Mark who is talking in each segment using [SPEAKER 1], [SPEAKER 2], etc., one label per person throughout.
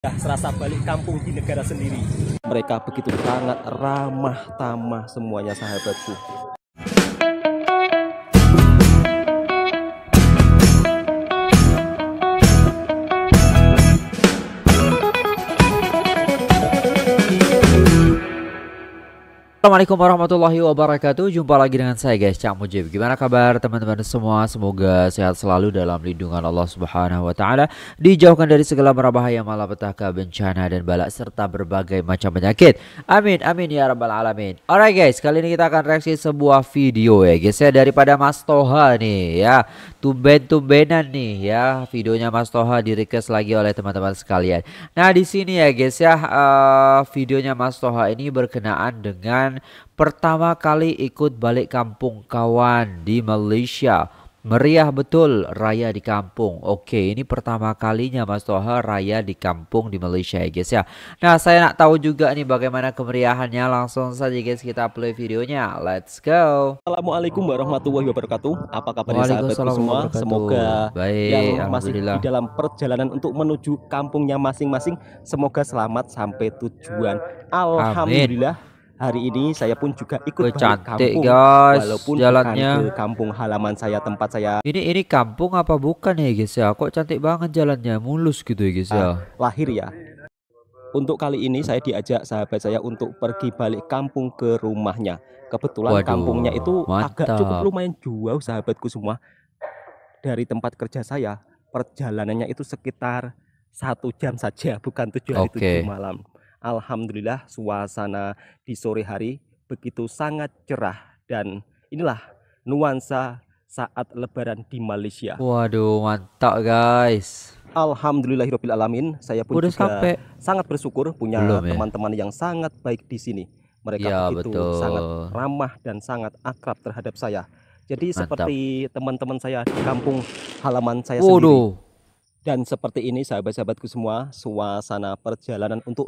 [SPEAKER 1] Serasa balik kampung di negara sendiri. Mereka begitu sangat ramah tamah semuanya sahabatku.
[SPEAKER 2] Assalamualaikum warahmatullahi wabarakatuh. Jumpa lagi dengan saya guys, Cak Mujib. Gimana kabar teman-teman semua? Semoga sehat selalu dalam lindungan Allah Subhanahu wa taala, dijauhkan dari segala bahaya, malapetaka, bencana dan bala serta berbagai macam penyakit. Amin amin ya rabbal alamin. Alright guys, kali ini kita akan reaksi sebuah video ya guys ya, daripada Mas Toha nih ya. Tumben-tumbenan nih ya, videonya Mas Toha di request lagi oleh teman-teman sekalian. Nah, di sini ya guys ya, videonya Mas Toha ini berkenaan dengan pertama kali ikut balik kampung kawan di Malaysia. Meriah betul raya di kampung. Oke, ini pertama kalinya Mas Toha raya di kampung di Malaysia ya guys ya. Nah, saya nak tahu juga nih bagaimana kemeriahannya. Langsung saja guys kita play videonya. Let's go.
[SPEAKER 1] Assalamualaikum warahmatullahi wabarakatuh. Apa kabar sahabatku
[SPEAKER 2] Waalaikumsalam
[SPEAKER 1] semua?
[SPEAKER 2] wabarakatuh.
[SPEAKER 1] Semoga
[SPEAKER 2] Baik,
[SPEAKER 1] yang masih
[SPEAKER 2] alhamdulillah.
[SPEAKER 1] di dalam perjalanan untuk menuju kampungnya masing-masing, semoga selamat sampai tujuan. Alhamdulillah. Hari ini saya pun juga ikut balik
[SPEAKER 2] Cantik
[SPEAKER 1] kampung,
[SPEAKER 2] guys
[SPEAKER 1] walaupun
[SPEAKER 2] jalannya.
[SPEAKER 1] bukan ke kampung halaman saya, tempat saya
[SPEAKER 2] Ini kampung apa bukan ya guys ya? Kok cantik banget jalannya, mulus gitu ya guys ya.
[SPEAKER 1] lahir ya. Untuk kali ini saya diajak sahabat saya untuk pergi balik kampung ke rumahnya. Kebetulan
[SPEAKER 2] Waduh,
[SPEAKER 1] kampungnya itu agak cukup
[SPEAKER 2] mantap.
[SPEAKER 1] lumayan jauh sahabatku semua. Dari tempat kerja saya, perjalanannya itu sekitar 1 jam saja, bukan 7 hari 7 malam. Alhamdulillah suasana di sore hari begitu sangat cerah, dan inilah nuansa saat lebaran di Malaysia.
[SPEAKER 2] Waduh, mantap guys.
[SPEAKER 1] Alhamdulillahirabbil alamin, saya pun
[SPEAKER 2] Udah
[SPEAKER 1] juga
[SPEAKER 2] sampai.
[SPEAKER 1] sangat bersyukur punya
[SPEAKER 2] Belum ya?
[SPEAKER 1] teman-teman yang sangat baik di sini. Mereka
[SPEAKER 2] Iya
[SPEAKER 1] begitu
[SPEAKER 2] betul.
[SPEAKER 1] sangat ramah dan sangat akrab terhadap saya. Jadi
[SPEAKER 2] Mantap.
[SPEAKER 1] seperti teman-teman saya di kampung halaman saya sendiri.
[SPEAKER 2] Waduh.
[SPEAKER 1] Dan seperti ini sahabat-sahabatku semua, suasana perjalanan untuk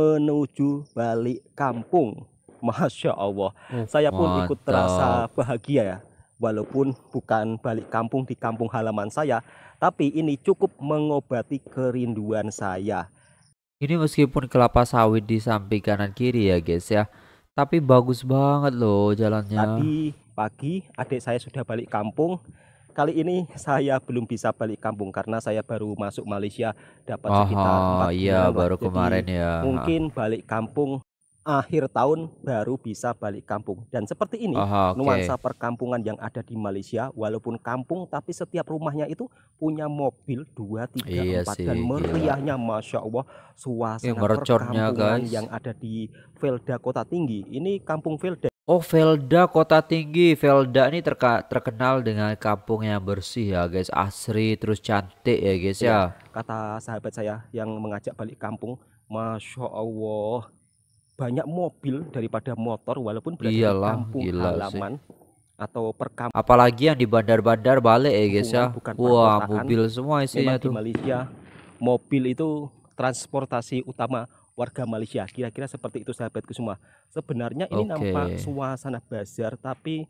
[SPEAKER 1] menuju balik kampung. Masya Allah, saya pun ikut terasa
[SPEAKER 2] Mantap.
[SPEAKER 1] bahagia ya. Walaupun bukan balik kampung di kampung halaman saya, tapi ini cukup mengobati kerinduan saya.
[SPEAKER 2] Ini meskipun kelapa sawit di samping kanan kiri ya guys ya, tapi bagus banget loh jalannya.
[SPEAKER 1] Tadi pagi adik saya sudah balik kampung. Kali ini saya belum bisa balik kampung karena saya baru masuk Malaysia dapat sekitar 4
[SPEAKER 2] iya
[SPEAKER 1] bulan.
[SPEAKER 2] baru
[SPEAKER 1] Jadi
[SPEAKER 2] kemarin ya.
[SPEAKER 1] mungkin balik kampung akhir tahun baru bisa balik kampung. Dan seperti ini nuansa perkampungan yang ada di Malaysia, walaupun kampung tapi setiap rumahnya itu punya mobil 2, 3,
[SPEAKER 2] Iya
[SPEAKER 1] 4
[SPEAKER 2] sih,
[SPEAKER 1] dan meriahnya
[SPEAKER 2] gila.
[SPEAKER 1] Masya Allah. Suasana
[SPEAKER 2] Mercotnya
[SPEAKER 1] perkampungan
[SPEAKER 2] guys
[SPEAKER 1] yang ada di Felda Kota Tinggi. Ini kampung Felda.
[SPEAKER 2] Oh, Felda Kota Tinggi. Felda ini terkenal dengan kampung yang bersih ya guys, asri terus cantik ya guys ya.
[SPEAKER 1] Kata sahabat saya yang mengajak balik kampung, Masya Allah, banyak mobil daripada motor walaupun berada di kampung halaman atau perkampungan.
[SPEAKER 2] Apalagi yang di bandar-bandar balik ya guys ya. Wah, mobil semua isinya tuh.
[SPEAKER 1] Di Malaysia, mobil itu transportasi utama warga Malaysia. Kira-kira seperti itu sahabatku semua. Sebenarnya ini nampak suasana bazar, tapi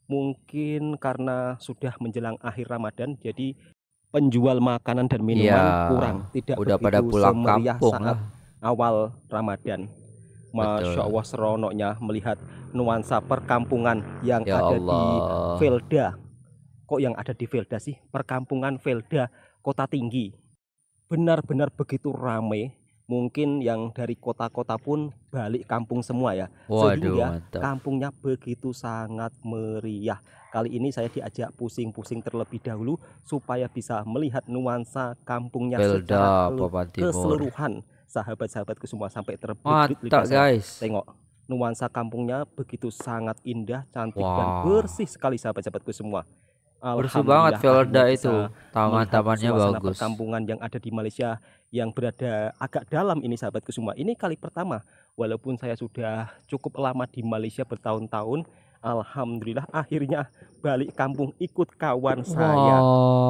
[SPEAKER 1] mungkin karena sudah menjelang akhir Ramadan, jadi penjual makanan dan minuman kurang, tidak
[SPEAKER 2] udah
[SPEAKER 1] begitu
[SPEAKER 2] pada pulang
[SPEAKER 1] semeriah
[SPEAKER 2] kampung
[SPEAKER 1] saat awal Ramadan. Masya Allah, seronoknya melihat nuansa perkampungan yang ada di Felda. Kok yang ada di Felda sih? Perkampungan Felda Kota Tinggi. Benar-benar begitu ramai. Mungkin yang dari kota-kota pun balik kampung semua ya. Sehingga kampungnya begitu sangat meriah. Kali ini saya diajak pusing-pusing terlebih dahulu supaya bisa melihat nuansa kampungnya secara keseluruhan. Sahabat-sahabatku semua sampai terbelit lidah guys. Tengok nuansa kampungnya begitu sangat indah, cantik dan bersih sekali sahabat-sahabatku semua.
[SPEAKER 2] Bersih banget Felda itu, taman-tamannya bagus.
[SPEAKER 1] Perkampungan yang ada di Malaysia yang berada agak dalam ini sahabatku semua. Ini kali pertama, walaupun saya sudah cukup lama di Malaysia bertahun-tahun, alhamdulillah akhirnya balik kampung ikut kawan saya.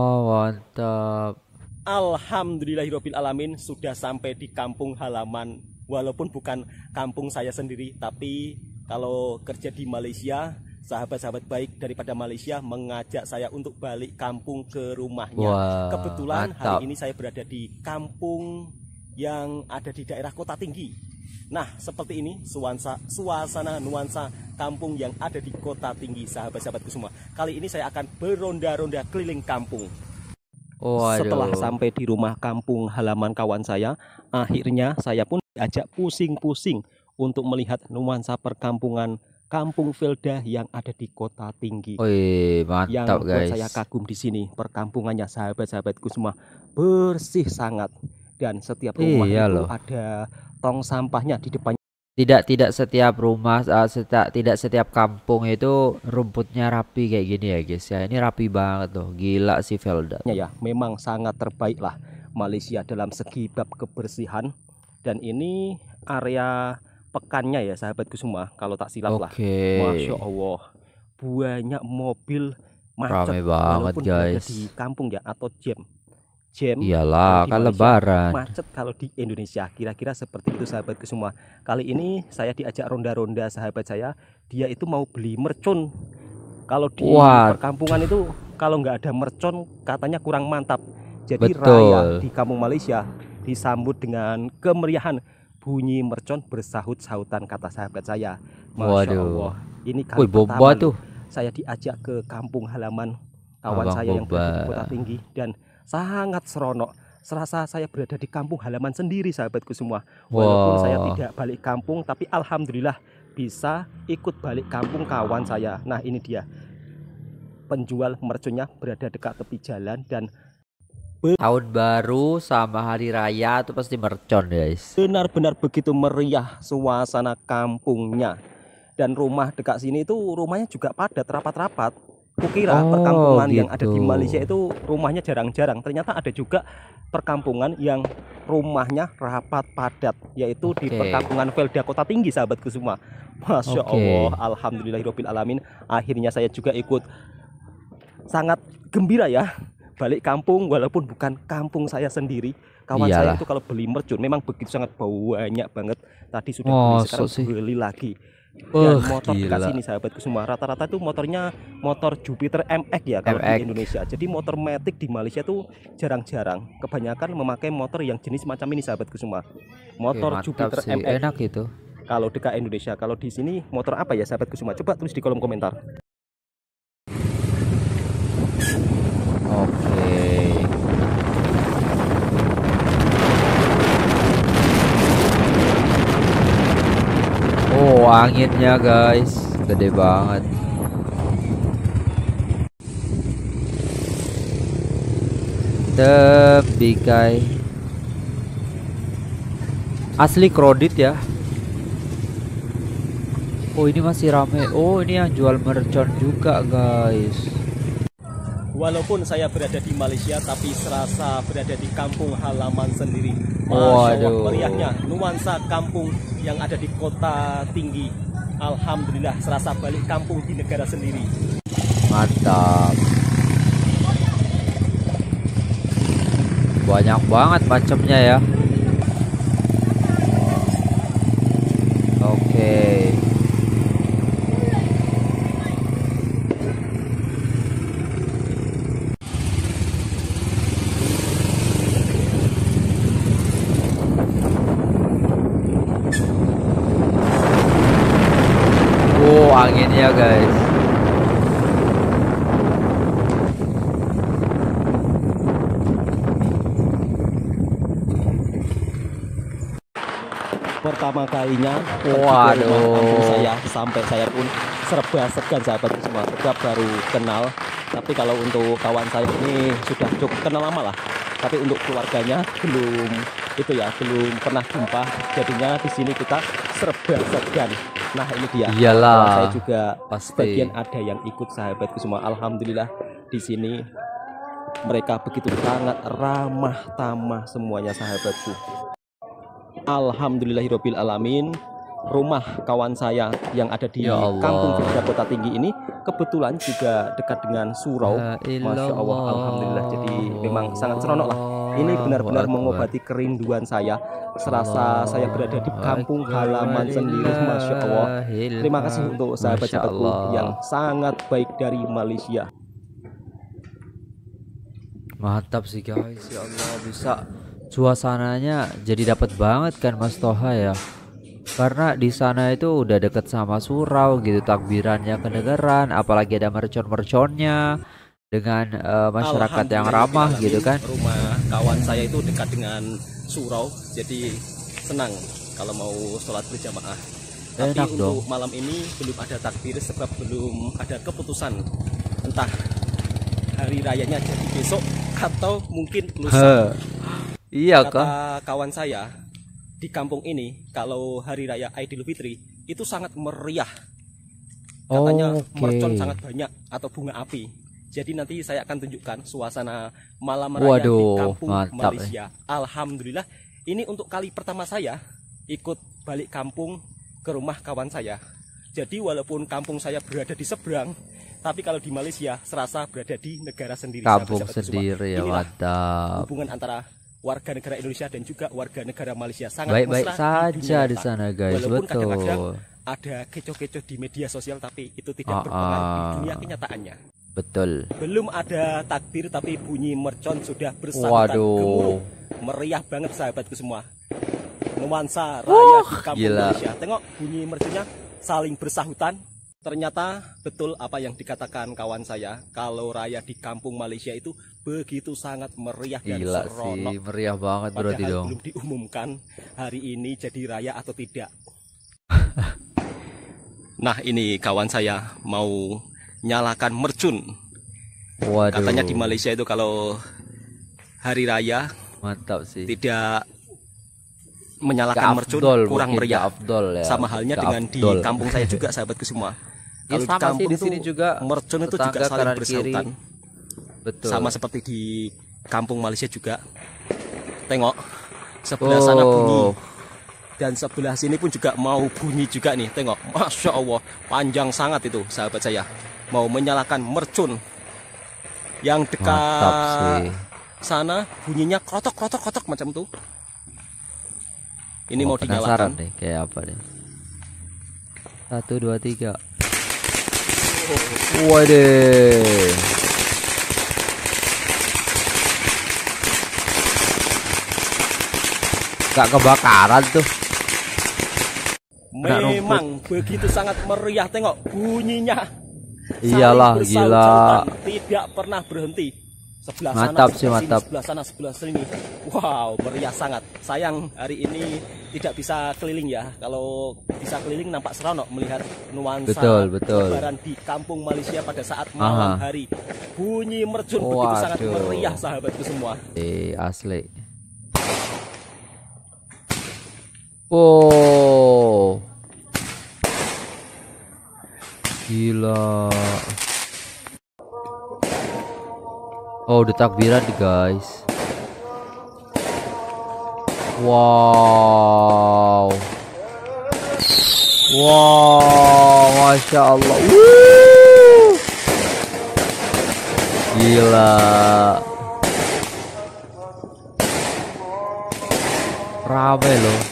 [SPEAKER 2] Mantap.
[SPEAKER 1] Alhamdulillahirabbil alamin, sudah sampai di kampung halaman. Walaupun bukan kampung saya sendiri, tapi kalau kerja di Malaysia, sahabat-sahabat baik daripada Malaysia mengajak saya untuk balik kampung ke rumahnya. Kebetulan hari ini saya berada di kampung yang ada di daerah kota tinggi. Nah, seperti ini suasana nuansa kampung yang ada di kota tinggi, sahabat-sahabatku semua. Kali ini saya akan beronda-ronda keliling kampung. Setelah sampai di rumah kampung halaman kawan saya, akhirnya saya pun diajak pusing-pusing untuk melihat nuansa perkampungan Kampung Velda yang ada di kota tinggi.
[SPEAKER 2] Mantap
[SPEAKER 1] yang buat saya kagum di sini, perkampungannya sahabat-sahabatku semua bersih sangat, dan setiap rumah itu ada tong sampahnya di depannya.
[SPEAKER 2] Tidak setiap rumah, tidak setiap kampung itu rumputnya rapi kayak gini ya guys ya. Ini rapi banget tuh, gila sih Velda.
[SPEAKER 1] Ya, memang sangat terbaik lah Malaysia dalam segi bab kebersihan. Dan ini area pekannya ya sahabatku semua, kalau tak silap lah. Masya Allah, banyak mobil macet walaupun berada di kampung ya, atau jam.
[SPEAKER 2] Iyalah, kan lebaran
[SPEAKER 1] macet kalau di Indonesia, kira-kira seperti itu sahabatku semua. Kali ini saya diajak ronda-ronda sahabat saya, dia itu mau beli mercon. Kalau di perkampungan itu kalau nggak ada mercon katanya kurang mantap. Jadi raya di kampung Malaysia disambut dengan kemeriahan, bunyi mercon bersahut-sahutan, kata sahabat saya. Masya Allah, ini kali pertama tuh saya diajak ke kampung halaman kawan saya yang berada di kota tinggi, dan sangat seronok. Serasa saya berada di kampung halaman sendiri sahabatku semua. Walaupun saya tidak balik kampung, tapi alhamdulillah bisa ikut balik kampung kawan saya. Nah, ini dia penjual merconnya berada dekat tepi jalan, dan
[SPEAKER 2] tahun baru sama hari raya itu pasti mercon guys.
[SPEAKER 1] Benar-benar begitu meriah suasana kampungnya. Dan rumah dekat sini itu rumahnya juga padat, rapat-rapat. Kukira perkampungan yang ada di Malaysia itu rumahnya jarang-jarang. Ternyata ada juga perkampungan yang rumahnya rapat padat, yaitu di perkampungan Velda Kota Tinggi sahabatku semua. Masya Allah, alhamdulillahirabbil alamin. Akhirnya saya juga ikut sangat gembira ya balik kampung, walaupun bukan kampung saya sendiri. Kawan saya itu kalau beli mercon memang begitu sangat banyak banget. Tadi sudah beli, sekarang beli lagi. Dan motor dekat sini sahabatku semua rata-rata itu motornya motor Jupiter MX ya kalau di Indonesia. Jadi motor matic di Malaysia tuh jarang-jarang. Kebanyakan memakai motor yang jenis macam ini sahabatku semua. Motor Jupiter MX.
[SPEAKER 2] Enak itu.
[SPEAKER 1] Kalau dekat Indonesia, kalau di sini motor apa ya sahabatku semua? Coba tulis di kolom komentar.
[SPEAKER 2] Anginnya guys, gede banget. Tebikai asli kredit ya. Ini masih rame. Ini yang jual mercon juga guys.
[SPEAKER 1] Walaupun saya berada di Malaysia, tapi serasa berada di kampung halaman sendiri. Masya Allah, meriahnya nuansa kampung yang ada di kota tinggi. Alhamdulillah, serasa balik kampung di negara sendiri.
[SPEAKER 2] Mantap. Banyak banget macamnya ya. Anginnya guys.
[SPEAKER 1] Pertama kalinya kampung saya, sampai saya pun serba segan sahabatku semua, sebab baru kenal. Tapi kalau untuk kawan saya ini sudah cukup kenal lama lah. Tapi untuk keluarganya belum pernah jumpa. Jadinya di sini kita serba segan. Nah, ini dia.
[SPEAKER 2] Iyalah.
[SPEAKER 1] Saya juga sebagian ada yang ikut sahabatku semua. Alhamdulillah di sini mereka begitu sangat ramah tamah semuanya sahabatku. Alhamdulillahirabbil alamin. Rumah kawan saya yang ada di Kampung Velda Kota Tinggi ini kebetulan juga dekat dengan surau. Masya Allah, alhamdulillah. Jadi memang sangat seronok lah. Ini benar-benar mengobati kerinduan saya. Serasa saya berada di kampung halaman sendiri. Masya Allah. Terima kasih untuk sahabat-sahabatku yang sangat baik dari Malaysia.
[SPEAKER 2] Mantap sih guys, ya Allah, bisa suasananya jadi dapat banget kan Mas Toha ya. Karena di sana itu udah deket sama surau gitu, takbirannya kedengeran, apalagi ada mercon-merconnya dengan masyarakat yang ramah gitu kan.
[SPEAKER 1] Rumah kawan saya itu dekat dengan surau, jadi senang kalau mau sholat berjamaah. Tapi
[SPEAKER 2] Enak
[SPEAKER 1] untuk
[SPEAKER 2] dong.
[SPEAKER 1] malam ini belum ada takbir sebab belum ada keputusan entah hari rayanya jadi besok atau mungkin lusa.
[SPEAKER 2] Iya
[SPEAKER 1] Kata
[SPEAKER 2] kah?
[SPEAKER 1] kawan saya di kampung ini kalau hari raya Idul Fitri itu sangat meriah. Katanya mercon sangat banyak atau bunga api. Jadi nanti saya akan tunjukkan suasana malam raya di kampung Malaysia. Alhamdulillah ini untuk kali pertama saya ikut balik kampung ke rumah kawan saya. Jadi walaupun kampung saya berada di seberang, tapi kalau di Malaysia serasa berada di negara sendiri.
[SPEAKER 2] Kampung sendiri ya, mantap.
[SPEAKER 1] Hubungan antara warga negara Indonesia dan juga warga negara Malaysia sangat
[SPEAKER 2] baik-baik saja di sana guys.
[SPEAKER 1] Walaupun
[SPEAKER 2] betul.
[SPEAKER 1] Kadang-kadang ada kecoh-kecoh di media sosial, tapi itu tidak berpengaruh di dunia kenyataannya.
[SPEAKER 2] Betul.
[SPEAKER 1] Belum ada takbir tapi bunyi mercon sudah bersahutan gemuruh. Meriah banget sahabatku semua. Nuansa raya di kampung Malaysia. Tengok bunyi merconnya saling bersahutan. Ternyata betul apa yang dikatakan kawan saya, kalau raya di kampung Malaysia itu begitu sangat meriah dan seronok.
[SPEAKER 2] Sih, meriah banget berarti dong.
[SPEAKER 1] Belum diumumkan hari ini jadi raya atau tidak. Nah ini kawan saya mau nyalakan mercun.
[SPEAKER 2] Waduh.
[SPEAKER 1] Katanya di Malaysia itu kalau hari raya
[SPEAKER 2] mantap sih.
[SPEAKER 1] Tidak menyalakan mercun kurang meriah.
[SPEAKER 2] Ya.
[SPEAKER 1] Sama halnya dengan di kampung saya juga sahabatku semua. Kalau di kampung
[SPEAKER 2] di sini juga
[SPEAKER 1] mercun itu juga saling bersahutan.
[SPEAKER 2] Betul.
[SPEAKER 1] Sama seperti di kampung Malaysia juga. Tengok sebelah sana bunyi dan sebelah sini pun juga mau bunyi juga nih. Tengok, masya Allah panjang sangat itu sahabat saya. Mau menyalakan mercun yang dekat sana bunyinya krotok macam itu. Ini mau dinyalakan
[SPEAKER 2] deh kayak apa deh. 1, 2, 3. Waduh. Gak kebakaran tuh.
[SPEAKER 1] Memang begitu sangat meriah, tengok bunyinya.
[SPEAKER 2] Iyalah gila.
[SPEAKER 1] Tidak pernah berhenti. Sebelah
[SPEAKER 2] mantap
[SPEAKER 1] sana,
[SPEAKER 2] sih mantap.
[SPEAKER 1] Sini, sebelah sana, sebelah sini. Wow, meriah sangat. Sayang hari ini tidak bisa keliling ya. Kalau bisa keliling nampak seronok melihat nuansa lebaran di kampung Malaysia pada saat malam hari. Bunyi mercun begitu sangat meriah sahabatku semua.
[SPEAKER 2] Asli. Oh. Gila. Oh, udah takbiran guys. Wow. Wow, masya Allah. Gila. Rame loh.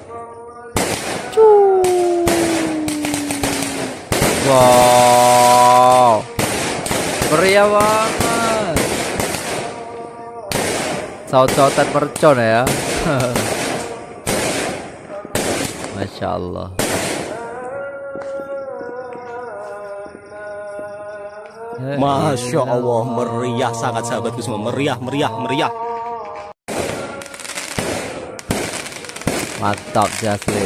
[SPEAKER 2] Wow. Meriah banget. Saut-sautan mercon ya. Masya Allah.
[SPEAKER 1] Masya Allah, meriah sangat sahabatku semua. Meriah.
[SPEAKER 2] Mantap sih asli.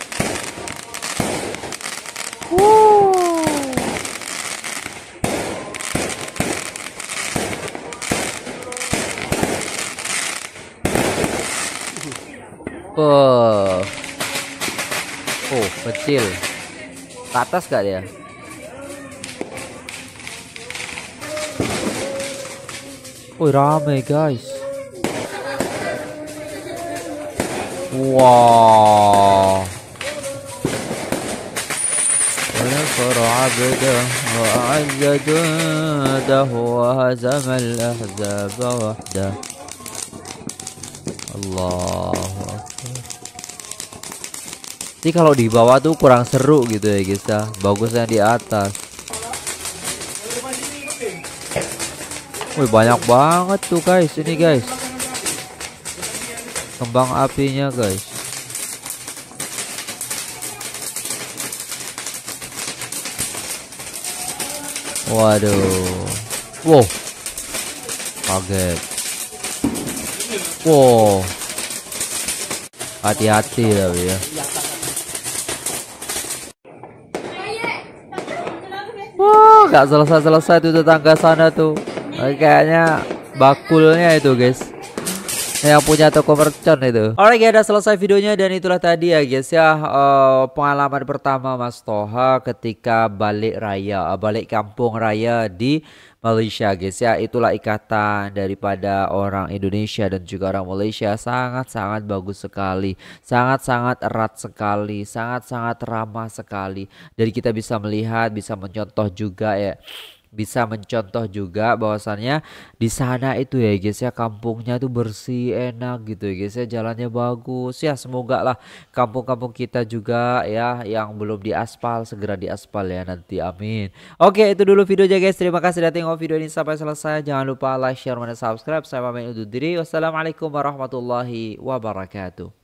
[SPEAKER 2] Oh, kecil. Ke atas gak dia? Oh, rame guys. Wow. ونصر عبده وأعز جنده وهزم الأحزاب وحده. Allahu Akbar. Jadi kalau di bawah tuh kurang seru gitu ya guys ya. Bagusnya di atas. Wih, banyak banget tuh guys ini guys. kembang apinya guys. Waduh, wow, kaget, wow, hati-hati tapi ya. Wah, gak selesai-selesai tuh tetangga sana tuh. Kayaknya bakulnya itu guys, yang punya toko mercon itu. Alright guys, udah selesai videonya dan itulah tadi ya guys ya, pengalaman pertama Mas Toha ketika balik kampung raya di Malaysia guys ya. Itulah ikatan daripada orang Indonesia dan juga orang Malaysia, sangat-sangat bagus sekali, sangat-sangat erat sekali, sangat-sangat ramah sekali. Jadi kita bisa melihat, bisa mencontoh juga ya, bisa mencontoh juga bahwasannya di sana itu ya guys ya, kampungnya tuh bersih, enak gitu ya guys ya, jalannya bagus ya. Semoga lah kampung-kampung kita juga ya yang belum diaspal segera diaspal ya nanti, amin. Oke, itu dulu videonya guys, terima kasih sudah tengok video ini sampai selesai. Jangan lupa like, share, dan subscribe. Saya pamit undur diri, wassalamualaikum warahmatullahi wabarakatuh.